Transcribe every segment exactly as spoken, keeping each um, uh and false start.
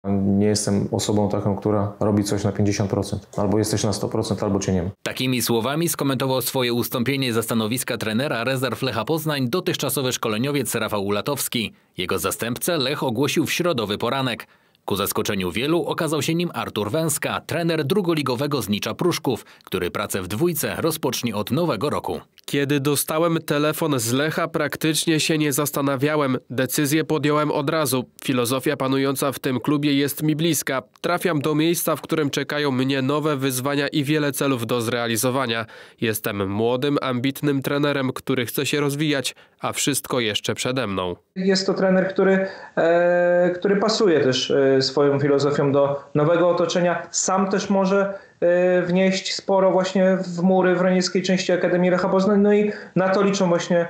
Nie jestem osobą taką, która robi coś na pięćdziesiąt procent. Albo jesteś na sto procent, albo cię nie ma. Takimi słowami skomentował swoje ustąpienie ze stanowiska trenera rezerw Lecha Poznań dotychczasowy szkoleniowiec Rafał Ulatowski. Jego zastępcę Lech ogłosił w środowy poranek. Ku zaskoczeniu wielu okazał się nim Artur Węska, trener drugoligowego Znicza Pruszków, który pracę w dwójce rozpocznie od nowego roku. Kiedy dostałem telefon z Lecha, praktycznie się nie zastanawiałem. Decyzję podjąłem od razu. Filozofia panująca w tym klubie jest mi bliska. Trafiam do miejsca, w którym czekają mnie nowe wyzwania i wiele celów do zrealizowania. Jestem młodym, ambitnym trenerem, który chce się rozwijać, a wszystko jeszcze przede mną. Jest to trener, który, e, który pasuje też e, swoją filozofią do nowego otoczenia. Sam też może e, wnieść sporo właśnie w mury wronieckiej części Akademii Lecha Poznań. No i na to liczą właśnie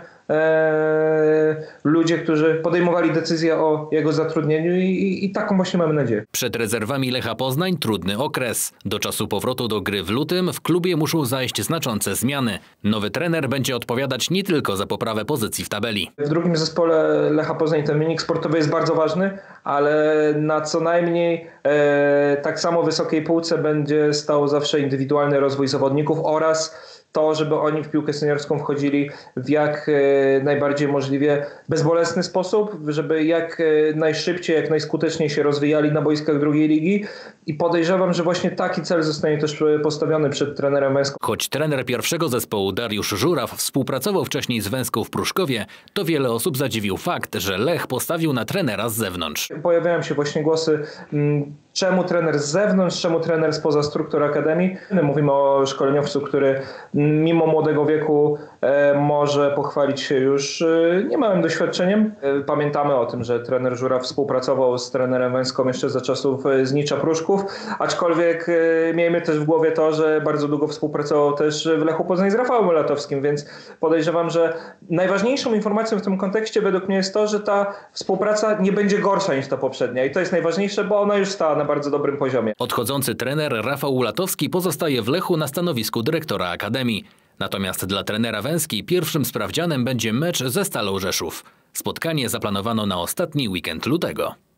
e, ludzie, którzy podejmowali decyzję o jego zatrudnieniu i, i, i taką właśnie mamy nadzieję. Przed rezerwami Lecha Poznań trudny okres. Do czasu powrotu do gry w lutym w klubie muszą zajść znaczące zmiany. Nowy trener będzie odpowiadać nie tylko za poprawę pozycji w tabeli. W drugim zespole Lecha Poznań ten wynik sportowy jest bardzo ważny, ale na co najmniej e, tak samo wysokiej półce będzie stał zawsze indywidualny rozwój zawodników oraz to, żeby oni w piłkę seniorską wchodzili w jak najbardziej możliwie bezbolesny sposób, żeby jak najszybciej, jak najskuteczniej się rozwijali na boiskach drugiej ligi i podejrzewam, że właśnie taki cel zostanie też postawiony przed trenerem Węską. Choć trener pierwszego zespołu Dariusz Żuraw współpracował wcześniej z Węską w Pruszkowie, to wiele osób zadziwił fakt, że Lech postawił na trenera z zewnątrz. Pojawiają się właśnie głosy, czemu trener z zewnątrz, czemu trener spoza struktur Akademii. Mówimy o szkoleniowcu, który mimo młodego wieku może pochwalić się już niemałym doświadczeniem. Pamiętamy o tym, że trener Żuraw współpracował z trenerem Węską jeszcze za czasów Znicza Pruszków, aczkolwiek miejmy też w głowie to, że bardzo długo współpracował też w Lechu Poznań z Rafałem Ulatowskim, więc podejrzewam, że najważniejszą informacją w tym kontekście według mnie jest to, że ta współpraca nie będzie gorsza niż ta poprzednia i to jest najważniejsze, bo ona już stała na bardzo dobrym poziomie. Odchodzący trener Rafał Ulatowski pozostaje w Lechu na stanowisku dyrektora Akademii. Natomiast dla trenera Węski pierwszym sprawdzianem będzie mecz ze Stalą Rzeszów. Spotkanie zaplanowano na ostatni weekend lutego.